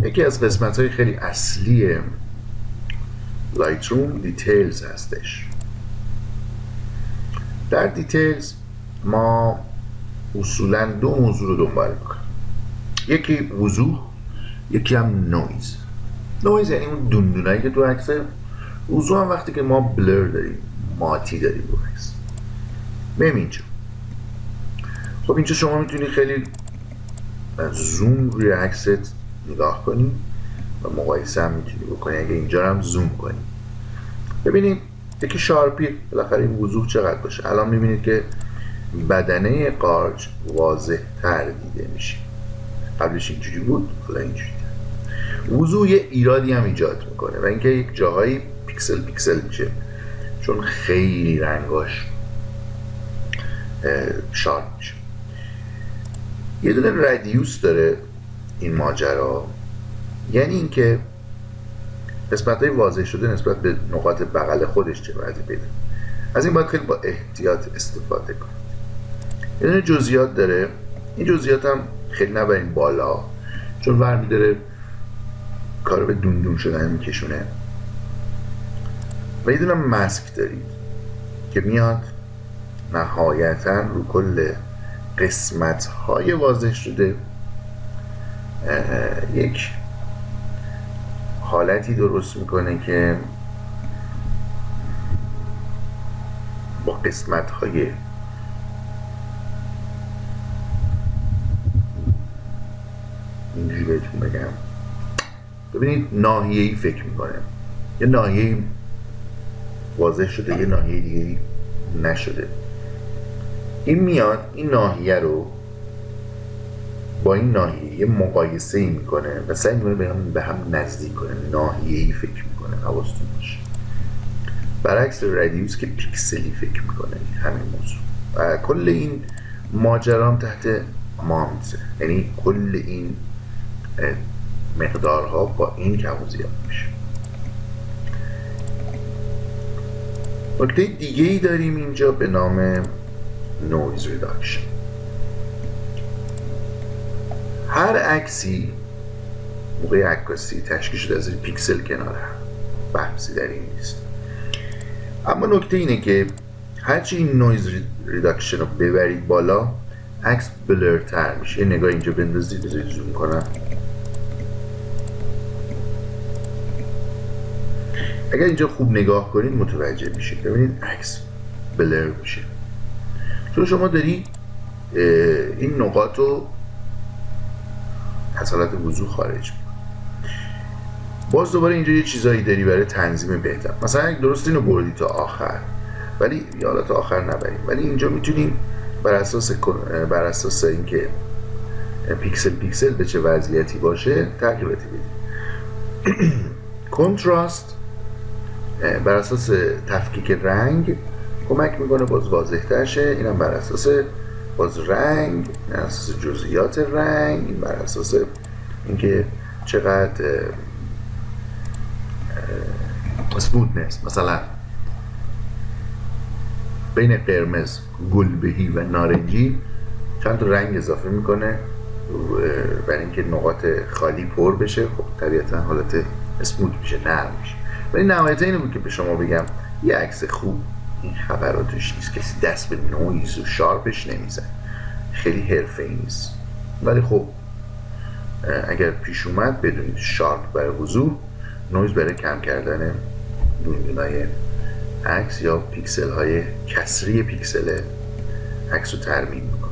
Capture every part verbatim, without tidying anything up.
یکی از قسمت های خیلی اصلی لایتروم دیتیلز هستش. در دیتیلز ما اصولا دو موضوع رو دنبال میکنیم، یکی وضوح، یکی هم نویز. نویز یعنی اون دندونایی که تو عکسه، وضوح هم وقتی که ما بلر داریم، ماتی داریم رو عکس. بریم اینجا. خب اینجا شما میتونی خیلی زوم روی عکست نگاه کنی و مقایسه هم میتونی بکنی اگه اینجا هم زوم کنی. ببینید یکی شارپی، بالاخره این وضوح چقدر باشه. الان میبینید که بدنه قارچ واضح تر دیده میشه. قبلش اینجوری بود، حالا اینجوری. وضوح یه ایرادی هم ایجاد میکنه و اینکه یک جاهایی پیکسل پیکسل میشه چون خیلی رنگاش شارپ میشه. یه دونه ردیوس داره این ماجرا، یعنی اینکه قسمت‌های واضح شده نسبت به نقاط بغل خودش چه وضعی پیدا. از این باید خیلی با احتیاط استفاده کنید. یه دونه جزئیات داره، این جزئیات هم خیلی نبرین بالا چون ورمی داره کار به دندون شدن میکشونه. و یه دونه ماسک دارید که میاد نهایتا رو کل قسمت های واضح شده یک حالتی درست میکنه که با قسمت های اینجوری بهتون بگم، ببینید ناحیه‌ای فکر میکنه، یه ناحیه واضح شده یه ناحیه دیگه نشده. این میاد این ناحیه رو با این ناحیه یه مقایسه ای میکنه و سعی میکنه به هم, به هم نزدیک کنه، ناحیه‌ای فکر میکنه. حواستون باشه. برعکس ردیوس که پیکسلی فکر میکنه همین موضوع. و کل این ماجرام تحت مانت، یعنی کل این مقدارها با این کم و زیاد میشه. نکته دیگه ای داریم اینجا به نام نویز ریداکشن. هر عکسی موقع عکاسی تشکیل شده از پیکسل کناره، بحثی در این نیست. اما نکته اینه که هرچی این نویز ریداکشن رو ببرید بالا عکس بلرتر میشه. یه نگاه اینجا بندازید، بذارید زوم کنم. اگر اینجا خوب نگاه کنید متوجه میشید. ببینید عکس بلر میشه چون شما داری این نقاط رو از حالت وضوح خارج میکنی. باز دوباره اینجا یه چیزایی داری برای تنظیم بهتر. مثلا اگه درست اینو بردی تا آخر، ولی یا حالا تا آخر نبریم، ولی اینجا میتونیم بر اساس بر اساس اینکه پیکسل پیکسل به چه وضعیتی باشه تغییراتی بدیم. کنتراست بر اساس تفکیک رنگ کمک میکنه باز واضح تر شه. اینم بر اساس باز رنگ، بر اساس جزئیات رنگ، این بر اساس اینکه چقدر اسموتنس، مثلا بین قرمز، گلبهی و نارنجی چند تا رنگ اضافه میکنه برای اینکه نقاط خالی پر بشه. خب طبیعتا حالت اسموت میشه، نرم میشه. ولی نهایتا اینو بود که به شما بگم یه عکس خوب این خبراتش نیست، کسی دست به نویز و شارپش نمیزن، خیلی حرفه‌ای نیست. ولی خب اگر پیش اومد بدونید شارپ برای وضوح، نویز برای کم کردن دندونای عکس یا پیکسل های کسری پیکسل عکس رو ترمیم میکنه.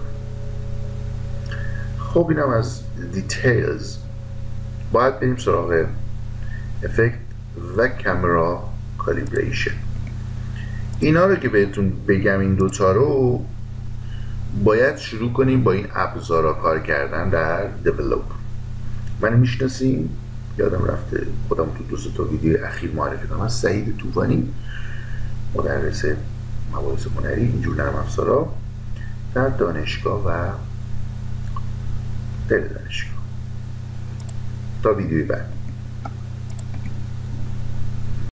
خب اینم از دیتیلز. باید بریم سراغ افکت و کامرا کالیبریشن. اینا رو که بهتون بگم این دوتا رو باید شروع کنیم با این ابزارا کار کردن در دیولوپ. من میشناسیم، یادم رفته خودم تو دو سه تا ویدیو اخیر معرفی کنم. من سعید طوفانی، مدرس مباحث هنری اینجور نرم افزارا در دانشگاه و غیر دانشگاه. تا ویدیوی بعد.